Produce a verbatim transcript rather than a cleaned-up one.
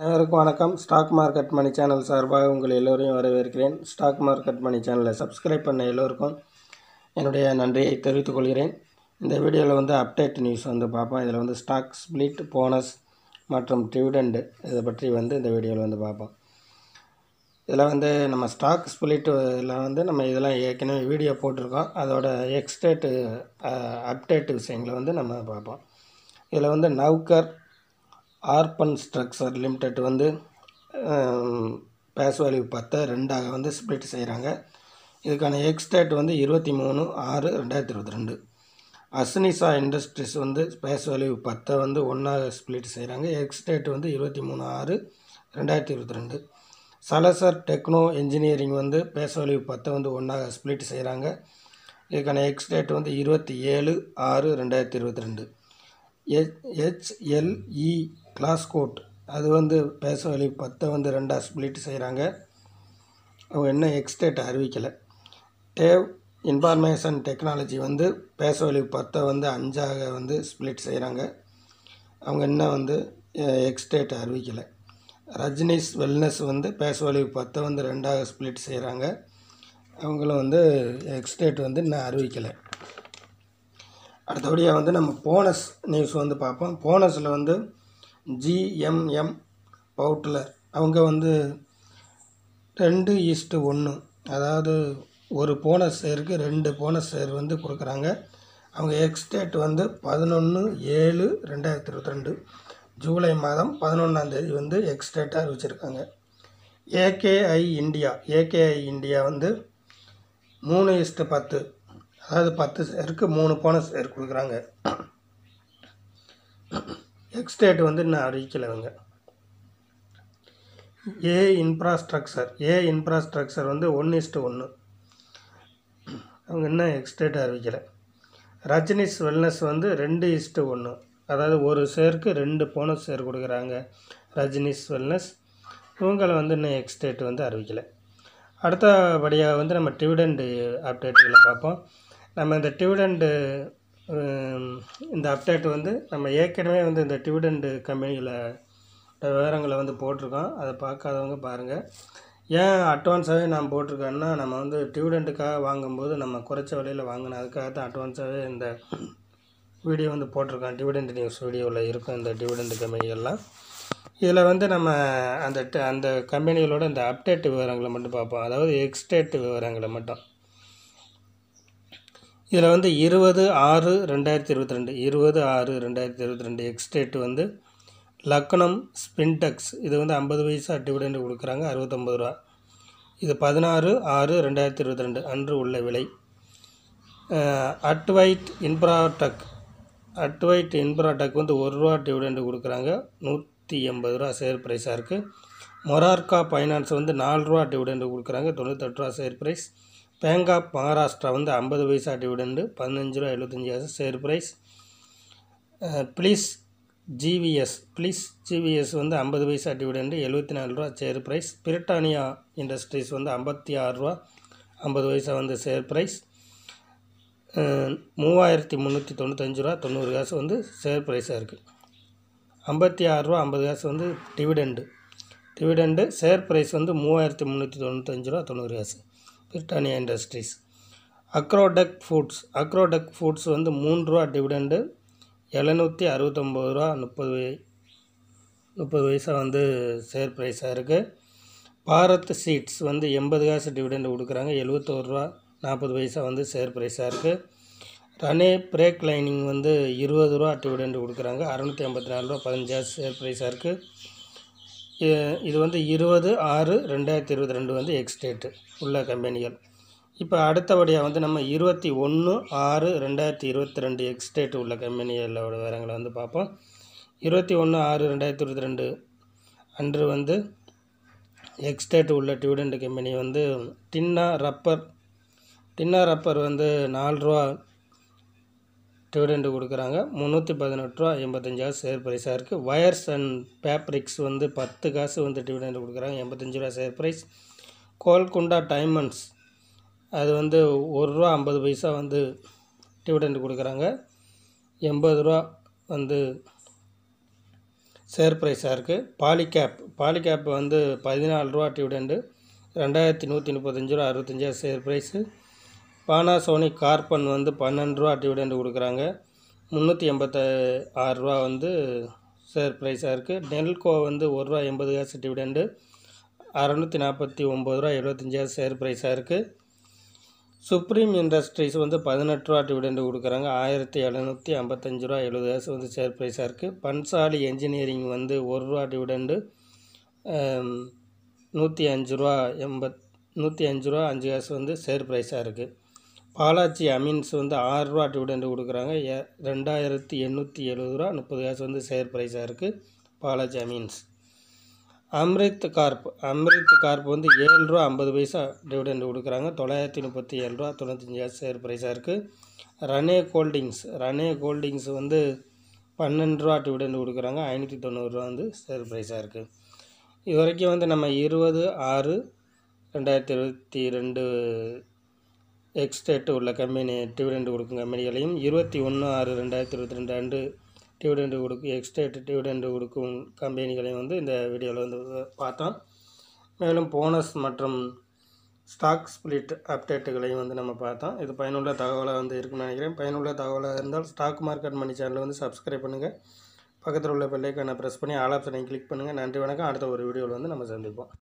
அனைவருக்கும் வணக்கம். Stock market மணி channel சார்பாக உங்கள் எல்லோரையும் வரவேற்கிறேன். ஸ்டாக் மார்க்கெட் மணி சேனலை சப்ஸ்கிரைப் பண்ண எல்லோருக்கும் என்னுடைய நன்றியை தெரிவித்துக் கொள்கிறேன். இந்த வீடியோவில் வந்து அப்டேட் நியூஸ் வந்து பார்ப்போம். இதில் வந்து ஸ்டாக் ஸ்பிளிட், போனஸ் மற்றும் டிவிடெண்டு இதை பற்றி வந்து இந்த வீடியோவில் வந்து பார்ப்போம். இதில் வந்து நம்ம ஸ்டாக் ஸ்பிளிட்டில் வந்து நம்ம இதெல்லாம் ஏற்கனவே வீடியோ போட்டிருக்கோம். அதோட எக்ஸ்டேட்டு அப்டேட் விஷயங்களை வந்து நம்ம பார்ப்போம். இதில் வந்து நவ்கர் ஆர்பன் ஸ்ட்ரக்சர் லிமிடெட் வந்து பேஸ் வேல்யூ பத்தை ரெண்டாக வந்து ஸ்ப்ளிட் செய்கிறாங்க. இதுக்கான எக்ஸ்டேட் வந்து இருபத்தி மூணு ஆறு ரெண்டாயிரத்தி இருபத்தி ரெண்டு. அஸ்னிசா இண்டஸ்ட்ரீஸ் வந்து பேஸ் வேல்யூ பத்தை வந்து ஒன்றாக ஸ்ப்ளிட் செய்கிறாங்க. எக்ஸ்டேட் வந்து இருபத்தி மூணு ஆறு ரெண்டாயிரத்தி இருபத்தி ரெண்டு. சலசர் டெக்னோ இன்ஜினியரிங் வந்து பேஸ் வேல்யூ பத்தை வந்து ஒன்றாக ஸ்ப்ளிட் செய்கிறாங்க. இதுக்கான எக்ஸ்டேட் வந்து இருபத்தி ஏழு ஆறு ரெண்டாயிரத்தி இருபத்தி ரெண்டு. ஹெச் ஹெச்எல்இ கிளாஸ் கோட் அது வந்து பேஸ் வேல்யூ பத்தை வந்து ரெண்டாக ஸ்ப்ளிட் செய்கிறாங்க. அவங்க என்ன எக்ஸ்டேட் அறிவிக்கலை. டேவ் இன்ஃபர்மேஷன் டெக்னாலஜி வந்து பேஸ் வேல்யூ பத்தை வந்து அஞ்சாக வந்து ஸ்ப்ளிட் செய்கிறாங்க. அவங்க என்ன வந்து எக்ஸ்டேட் அறிவிக்கலை. ரஜினிஸ் வெல்னஸ் வந்து பேஸ் வேல்யூ பத்தை வந்து ரெண்டாக ஸ்ப்ளிட் செய்கிறாங்க. அவங்களும் வந்து எக்ஸ்டேட் வந்து இன்னும் அறிவிக்கலை. அடுத்தபடியாக வந்து நம்ம போனஸ் நியூஸ் வந்து பார்ப்போம். போனஸில் வந்து ஜிஎம்எம் பவுட்லர் அவங்க வந்து ரெண்டு ஈஸ்ட்டு ஒன்று, அதாவது ஒரு போனஸ் ஷேருக்கு ரெண்டு போனஸ் ஷேர் வந்து கொடுக்குறாங்க. அவங்க எக்ஸ்டேட் வந்து பதினொன்று ஏழு ரெண்டாயிரத்தி இருபத்தி ரெண்டு ஜூலை மாதம் பதினொன்றாந்தேதி வந்து எக்ஸ்டேட்டாக அறிவிச்சிருக்காங்க. ஏகேஐ இந்தியா ஏகேஐ இந்தியா வந்து மூணு ஈஸ்ட்டு பத்து, அதாவது பத்து ஷேருக்கு மூணு போனஸ் ஷேர் கொடுக்குறாங்க. எக்ஸ்டேட் வந்து இன்னும் அறிவிக்கலைங்க. ஏ இன்ஃப்ராஸ்ட்ரக்சர் ஏ இன்ஃப்ராஸ்ட்ரக்சர் வந்து ஒன்று இஸ்ட்டு ஒன்று, அவங்க இன்னும் எக்ஸ்டேட் அறிவிக்கலை. ரஜினிஸ் வெல்னஸ் வந்து ரெண்டு இஸ்ட்டு ஒன்று, அதாவது ஒரு ஷேருக்கு ரெண்டு போனஸ் ஷேர் கொடுக்குறாங்க ரஜினிஸ் வெல்னஸ். இவங்களை வந்து இன்னும் எக்ஸ்டேட் வந்து அறிவிக்கலை. அடுத்தபடியாக வந்து நம்ம டிவிடெண்டு அப்டேட்டுகளை பார்ப்போம். நம்ம இந்த டிவிடெண்டு இந்த அப்டேட் வந்து நம்ம ஏற்கனவே வந்து இந்த டிவிடெண்டு கம்பெனியில் விவரங்களை வந்து போட்டிருக்கோம். அதை பார்க்காதவங்க பாருங்கள். ஏன் அட்வான்ஸாகவே நான் போட்டிருக்கேன்னா, நம்ம வந்து டிவிடெண்டுக்காக வாங்கும்போது நம்ம குறைச்ச விலையில் வாங்கினோம். அதுக்காக தான் அட்வான்ஸாகவே இந்த வீடியோ வந்து போட்டிருக்கோம். டிவிடெண்டு நியூஸ் வீடியோவில் இருக்கும் இந்த டிவிடெண்டு கம்பெனிகள்லாம். இதில் வந்து நம்ம அந்த அந்த கம்பெனிகளோட இந்த அப்டேட் விவரங்களை மட்டும் பார்ப்போம், அதாவது எக்ஸ்டேட் விவரங்களை மட்டும். இதில் வந்து இருபது ஆறு ரெண்டாயிரத்தி இருபத்தி ரெண்டு இருபது ஆறு ரெண்டாயிரத்தி இருபத்தி ரெண்டு எக்ஸ்டேட் வந்து லக்னம் ஸ்பின்டெக்ஸ் இது வந்து ஐம்பது பைசா டிவிடெண்டு கொடுக்குறாங்க, அறுபத்தொம்பது ரூபா. இது பதினாறு ஆறு ரெண்டாயிரத்தி இருபத்தி ரெண்டு அன்று உள்ள விலை. அட்வைட் இன்ஃப்ராடெக் அட்வைட் இன்ஃப்ராடெக் வந்து ஒரு ரூபா டிவிடெண்டு கொடுக்குறாங்க, நூற்றி எண்பது ரூபா ஷேர் ப்ரைஸாக இருக்குது. மொரார்கா ஃபைனான்ஸ் வந்து நாலு ரூபா டிவிடெண்டு கொடுக்குறாங்க, தொண்ணூத்தெட்டு ரூபா share price. Bank of Maharashtra வந்து ஐம்பது பைசா டிவிடெண்டு, பதினஞ்சு ரூபா எழுபத்தஞ்சி காசு share price. Bliss GVS bliss GVS வந்து ஐம்பது பைசா டிவிடெண்டு, எழுபத்தி நாலு ரூபா ஷேர் ப்ரைஸ். பிரிட்டானியா இண்டஸ்ட்ரீஸ் வந்து ஐம்பத்தி ஆறு ரூபா ஐம்பது பைசா வந்து ஷேர் ப்ரைஸ். மூவாயிரத்தி முந்நூற்றி தொண்ணூத்தஞ்சு ரூபா தொண்ணூறு காசு வந்து ஷேர் ப்ரைஸாக இருக்குது. ஐம்பத்தி ஆறு ரூபா ஐம்பது காசு வந்து டிவிடெண்டு டிவிடெண்டு ஷேர் ப்ரைஸ் வந்து மூவாயிரத்தி முந்நூற்றி தொண்ணூத்தஞ்சு ரூபா தொண்ணூறு காசு Britannia industries. Agrotech foods Agrotech foods வந்து மூணு ரூபா டிவிடெண்டு, எழுநூற்றி அறுபத்தொம்போது ரூபா முப்பது முப்பது பைசா வந்து ஷேர் ப்ரைஸாக இருக்குது. பாரத் சீட்ஸ் வந்து எண்பது காசு டிவிடெண்டு கொடுக்குறாங்க, எழுபத்தோரு ரூபா நாற்பது பைசா வந்து ஷேர் ப்ரைஸாக இருக்குது. ரனே பிரேக் லைனிங் வந்து இருபது ரூபா டிவிடெண்டு கொடுக்குறாங்க, அறுநூற்றி ஐம்பத்தி நாலு ரூபா பதினஞ்சு காசு ஷேர் ப்ரைஸாக இருக்குது. இது வந்து இருபது ஆறு ரெண்டாயிரத்தி இருபத்தி ரெண்டு வந்து எக்ஸ்டேட்டு உள்ள கம்பெனிகள். இப்போ அடுத்தபடியாக வந்து நம்ம இருபத்தி ஒன்று ஆறு ரெண்டாயிரத்தி இருபத்தி ரெண்டு எக்ஸ்டேட் உள்ள கம்பெனிகளோட விவரங்களை வந்து பார்ப்போம். இருபத்தி ஒன்று ஆறு ரெண்டாயிரத்தி இருபத்தி ரெண்டு அன்று வந்து எக்ஸ்டேட் உள்ள டிவிடெண்டு கம்பெனி வந்து டின்னா ரப்பர் டின்னா ரப்பர் வந்து நாலு ரூபா டிவிடெண்டு கொடுக்குறாங்க, முந்நூற்றி பதினெட்டு ரூபா எண்பத்தஞ்சு காசு ஷேர் ப்ரைஸாக இருக்குது. வயர்ஸ் அண்ட் பேப்ரிக்ஸ் வந்து பத்து காசு வந்து டிவிடெண்டு கொடுக்குறாங்க, எண்பத்தஞ்சு ரூபா ஷேர் ப்ரைஸ். கோல்குண்டா டைமண்ட்ஸ் அது வந்து ஒரு ரூபா ஐம்பது பைசா வந்து டிவிடெண்டு கொடுக்குறாங்க, எண்பது ரூபா வந்து ஷேர் ப்ரைஸாக இருக்குது. பாலிகேப் பாலிகேப் வந்து பதினாலு ரூபா டிவிடெண்டு ரெண்டாயிரத்தி நூற்றி முப்பத்தஞ்சு ரூபா அறுபத்தஞ்சா ஷேர் ப்ரைஸு. பானாசோனிக் கார்பன் வந்து பன்னெண்டு ரூபா டிவிடெண்டு கொடுக்குறாங்க, முந்நூற்றி எண்பத்த ஆறு ரூபா வந்து ஷேர் ப்ரைஸாக இருக்குது. நெல்கோ வந்து ஒரு ரூபா எண்பது காசு டிவிடெண்டு அறநூற்றி நாற்பத்தி ஒம்பது ரூபா எழுபத்தஞ்சா ஷேர் ப்ரைஸாக இருக்குது. சுப்ரீம் இண்டஸ்ட்ரீஸ் வந்து பதினெட்டு ரூபா டிவிடெண்டு கொடுக்குறாங்க, ஆயிரத்தி எழுநூற்றி ஐம்பத்தஞ்சு ரூபா எழுபது காசு வந்து ஷேர் ப்ரைஸாக இருக்குது. பன்சாலி என்ஜினியரிங் வந்து ஒரு ரூபா டிவிடெண்டு நூற்றி அஞ்சு ரூபா எண்பத் நூற்றி அஞ்சு ரூபா அஞ்சு காசு வந்து ஷேர் ப்ரைஸாக இருக்குது. பாலாஜி அமீன்ஸ் வந்து ஆறு ரூபா டிவிடெண்டு கொடுக்குறாங்க, எ ரெண்டாயிரத்தி எண்ணூற்றி எழுபது ரூபா முப்பது காசு வந்து ஷேர் ப்ரைஸாக இருக்குது Balaji amines. Amrit corp Amrit corp வந்து ஏழு ரூபா ஐம்பது பைசா டிவிடெண்டு கொடுக்குறாங்க, தொள்ளாயிரத்தி முப்பத்தி ஏழு ரூபா தொண்ணூத்தஞ்சு காசு ஷேர் ப்ரைஸாக இருக்குது. ரனே கோல்டிங்ஸ் ரனே கோல்டிங்ஸ் வந்து பன்னெண்டு ரூபா டிவிடெண்டு கொடுக்குறாங்க, ஐநூற்றி தொண்ணூறுரூவா வந்து ஷேர் ப்ரைஸாக இருக்குது. இது வரைக்கும் வந்து நம்ம இருபது ஆறு ரெண்டாயிரத்தி இருபத்தி ரெண்டு எக்ஸ்டேட்டு உள்ள கம்பெனி டிவிடெண்டு கொடுக்கும் கம்பெனிகளையும், இருபத்தி ஒன்று ஆறு ரெண்டாயிரத்தி இருபத்தி ரெண்டு ஆண்டு டிவிடெண்டு கொடுக்கும் எக்ஸ்டேட் டிவிடெண்டு கொடுக்கும் கம்பெனிகளையும் வந்து இந்த வீடியோவில் வந்து பார்த்தோம். மேலும் போனஸ் மற்றும் ஸ்டாக் ஸ்பிளிட் அப்டேட்டுகளையும் வந்து நம்ம பார்த்தோம். இது பயனுள்ள தகவலாக வந்து இருக்குன்னு நினைக்கிறேன். பயனுள்ள தகவலாக இருந்தால் ஸ்டாக் மார்க்கெட் மணி சேனலை வந்து சப்ஸ்கிரைப் பண்ணுங்கள், பக்கத்தில் உள்ள பெல் ஐக்கானை ப்ரெஸ் பண்ணி ஆல் ஆப்ஷனை கிளிக் பண்ணுங்கள். நன்றி, வணக்கம். அடுத்த ஒரு வீடியோவில் வந்து நம்ம சந்திப்போம்.